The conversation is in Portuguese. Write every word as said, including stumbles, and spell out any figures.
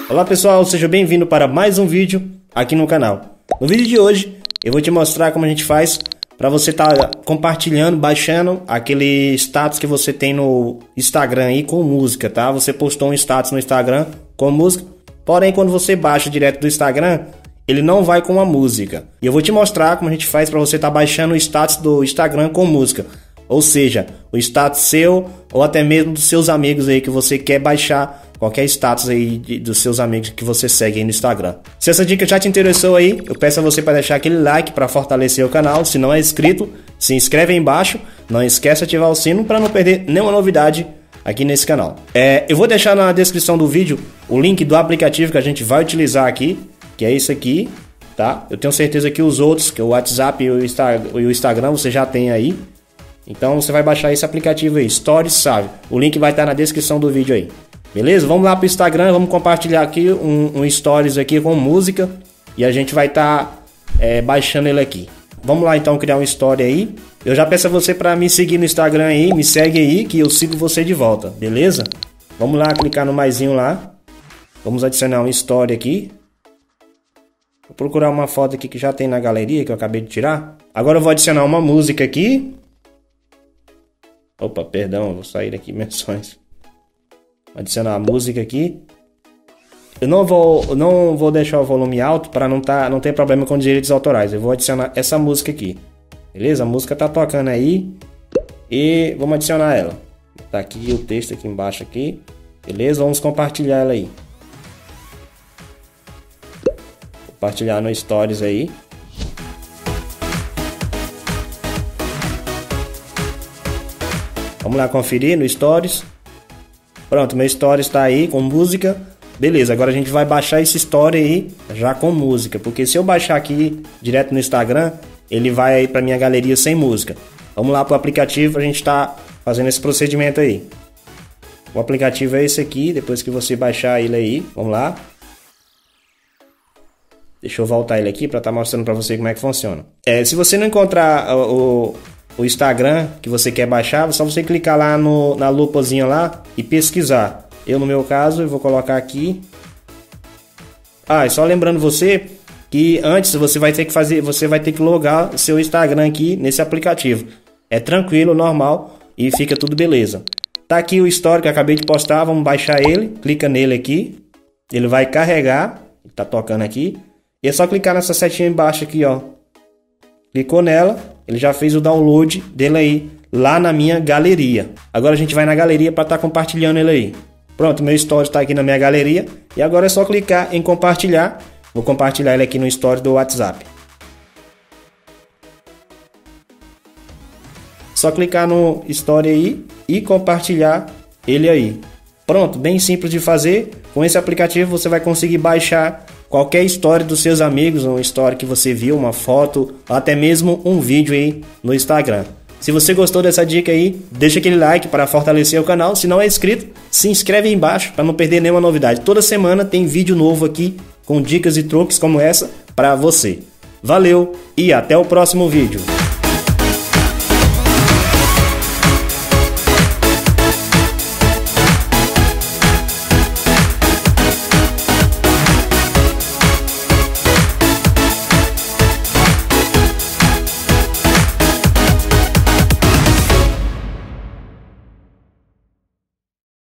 Olá pessoal, seja bem-vindo para mais um vídeo aqui no canal. No vídeo de hoje eu vou te mostrar como a gente faz para você estar tá compartilhando, baixando aquele status que você tem no Instagram aí com música, tá? Você postou um status no Instagram com música, porém quando você baixa direto do Instagram, ele não vai com a música. E eu vou te mostrar como a gente faz para você estar tá baixando o status do Instagram com música. Ou seja, o status seu ou até mesmo dos seus amigos aí que você quer baixar qualquer status aí de, dos seus amigos que você segue aí no Instagram. Se essa dica já te interessou aí, eu peço a você para deixar aquele like para fortalecer o canal. Se não é inscrito, se inscreve aí embaixo. Não esquece de ativar o sino para não perder nenhuma novidade aqui nesse canal. É, eu vou deixar na descrição do vídeo o link do aplicativo que a gente vai utilizar aqui, que é esse aqui, tá? Eu tenho certeza que os outros, que é o WhatsApp e o, Insta, e o Instagram, você já tem aí. Então você vai baixar esse aplicativo aí, Stories Savio. O link vai estar na descrição do vídeo aí. Beleza? Vamos lá pro Instagram, vamos compartilhar aqui um, um Stories aqui com música. E a gente vai estar tá, é, baixando ele aqui. Vamos lá então criar um Story aí. Eu já peço a você para me seguir no Instagram aí, me segue aí que eu sigo você de volta, beleza? Vamos lá clicar no maisinho lá. Vamos adicionar um Story aqui. Vou procurar uma foto aqui que já tem na galeria, que eu acabei de tirar. Agora eu vou adicionar uma música aqui. Opa, perdão, eu vou sair daqui menções. Vou adicionar a música aqui. Eu não vou, não vou deixar o volume alto para não, tá, não ter problema com direitos autorais. Eu vou adicionar essa música aqui. Beleza? A música tá tocando aí. E vamos adicionar ela. Tá aqui o texto aqui embaixo aqui. Beleza? Vamos compartilhar ela aí. Compartilhar no Stories aí. Vamos lá conferir no Stories. Pronto, meu Stories está aí com música. Beleza, agora a gente vai baixar esse Story aí já com música. Porque se eu baixar aqui direto no Instagram, ele vai aí para minha galeria sem música. Vamos lá para o aplicativo, a gente está fazendo esse procedimento aí. O aplicativo é esse aqui, depois que você baixar ele aí. Vamos lá. Deixa eu voltar ele aqui para estar tá mostrando para você como é que funciona. É, se você não encontrar o... o Instagram que você quer baixar, é só você clicar lá no, na lupazinha lá e pesquisar. Eu no meu caso, eu vou colocar aqui. Ah, e só lembrando você que antes você vai ter que fazer, você vai ter que logar seu Instagram aqui nesse aplicativo. É tranquilo, normal e fica tudo beleza. Tá aqui o story que eu acabei de postar, vamos baixar ele, clica nele aqui. Ele vai carregar, tá tocando aqui. E é só clicar nessa setinha embaixo aqui, ó. Clicou nela, ele já fez o download dele aí, lá na minha galeria. Agora a gente vai na galeria para estar tá compartilhando ele aí. Pronto, meu story está aqui na minha galeria. E agora é só clicar em compartilhar. Vou compartilhar ele aqui no story do WhatsApp. Só clicar no story aí e compartilhar ele aí. Pronto, bem simples de fazer. Com esse aplicativo você vai conseguir baixar qualquer história dos seus amigos, uma história que você viu, uma foto, ou até mesmo um vídeo aí no Instagram. Se você gostou dessa dica aí, deixa aquele like para fortalecer o canal. Se não é inscrito, se inscreve aí embaixo para não perder nenhuma novidade. Toda semana tem vídeo novo aqui com dicas e truques como essa para você. Valeu e até o próximo vídeo.